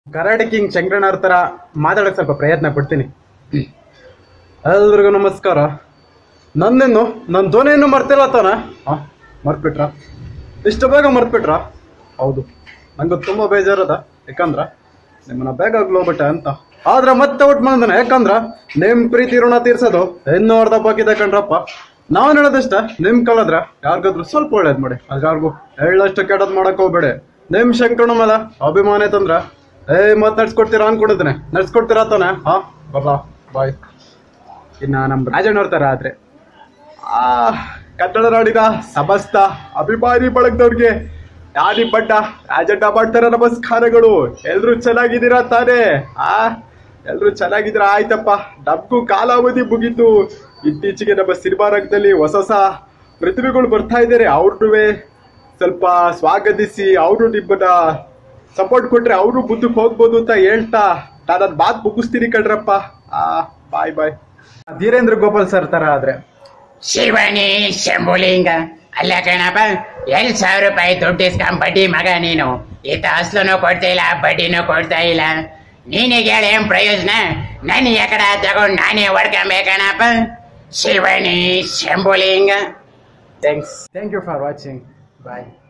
Karate king ಶಂಕರಣ್ಣವ್ರ ತರ ಮಾತಾಡಕ್ ಸ್ವಲ್ಪ ಪ್ರಯತ್ನ ಪಡ್ತೀನಿ. ಎಲ್ರಿಗೂ ನಮಸ್ಕಾರ. ನನ್ನ ಧ್ವನಿಯನ್ನು ಮರ್ತಿಲ್ಲ ತಾನ? ಮರ್ತ್ಬಿಟ್ರ? ಇಷ್ಟು ಬೇಗ ಮರ್ತ್ಬಿಟ್ರ? ಹೌದು, ನಂಗೆ ತುಂಬಾ ಬೇಜಾರದ. ಯಾಕಂದ್ರ ನಿಮ್ಮನ್ನ ಬೇಗ ಹೋಗ್ಬಿಟ್ಟೆ ಅಂತ. ಆದ್ರೆ ಮತ್ತೆ ಔಟ್ ಮಾಡಿದಾನೆ. ಯಾಕಂದ್ರ ನಿಮ್ ಪ್ರೀತಿ ಋಣ ತೀರ್ಸೋದು ಇನ್ನೂ ಅರ್ಧ ಬಾಕಿದೆ ಕಣ್ರಪ್ಪ. ನಾವ್ ಹೇಳೋದಿಷ್ಟ, ನಿಮ್ ಕಳದ್ರ ಯಾರಿಗಾದ್ರು ಸ್ವಲ್ಪ ಒಳ್ಳೇದ್ ಮಾಡಿ, ಅದ್ ಯಾರಿಗೂ ಹೇಳಷ್ಟು ಕೆಡದ್ ಮಾಡಕ್ ಹೋಗ್ಬೇಡಿ. ನಿಮ್ ಶಂಕರಣ್ಣ ಮೇಲೆ ಅಭಿಮಾನ ಐತಂದ್ರ ಮತ್ ನಡ್ಸ್ಕೊಡ್ತೀರಾ ಅನ್ಕೊಂಡಿದ್ದೇನೆ. ನಡ್ಸ್ಕೊಡ್ತೀರಾ ತಾನೆ? ಬರ್ಲಾ ಬಾಯ್. ಇನ್ನ ನಮ್ ರಾಜಣ್ಣವ್ರ ತರ ಆದ್ರೆ ಕನ್ನಡ ನಾಡಿನ ಸಮಸ್ತ ಅಭಿಮಾನಿ ಬಳಗದವ್ರಿಗೆ ಯಾನಿ ಬಡ್ಡ ರಾಜಣ್ಣ ಮಾಡ್ತಾರ ನಮಸ್ಕಾರಗಳು. ಎಲ್ರು ಚೆನ್ನಾಗಿದ್ದೀರಾ ತಾನೇ? ಎಲ್ರು ಚೆನ್ನಾಗಿದ್ದೀರಾ? ಆಯ್ತಪ್ಪ, ನಮ್ಗೂ ಕಾಲಾವಧಿ ಮುಗೀತು. ಇತ್ತೀಚೆಗೆ ನಮ್ಮ ಸಿನಿಮಾ ರಂಗದಲ್ಲಿ ಹೊಸ ಪ್ರತಿಭೆಗಳು ಬರ್ತಾ ಇದ್ದಾರೆ. ಅವ್ರನ್ನುವೆ ಸ್ವಲ್ಪ ಸ್ವಾಗತಿಸಿ ಅವರು ನಿಮ್ಮನ್ನ ಸಪೋರ್ಟ್ ಕೊಟ್ರೆ ಅವರು ಮುಂದಕ್ಕೆ ಹೋಗ್ಬೋದು ಅಂತ ಹೇಳ್ತಾ ನಾನು ಅದ್ ಮಾತು ಮುಗಿಸ್ತೀನಿ ಕಣ್ರಪ್ಪ. Bye bye. Dheerendra Gopal sir ತರ ಆದ್ರೆ ಶಿವನಿ ಶಂಭುಲಿಂಗ ಅಲ್ಲ ಕಣಪ್ಪ. 1,000 ರೂಪಾಯಿ ದುಡ್ಡು ಇಸ್ಕೊಂಡ್ ಬಡ್ಡಿ ಮಗ ನೀನು. ಈತ ಅಸ್ಲೂ ಕೊಡ್ತಾ ಇಲ್ಲ, ಬಡ್ಡಿನೂ ಕೊಡ್ತಾ ಇಲ್ಲ. ನೀನಿಗೆ ಹೇಳ ಏನ್ ಪ್ರಯೋಜನ? ನನ್ನ ಎಕಡ ತಗೊಂಡು ನಾನೇ ಹೊಡ್ಕೊಂಬೇಕಣಪ್ಪ. ಶಿವನಿ Shambhulinga. Thank you for watching. Bye.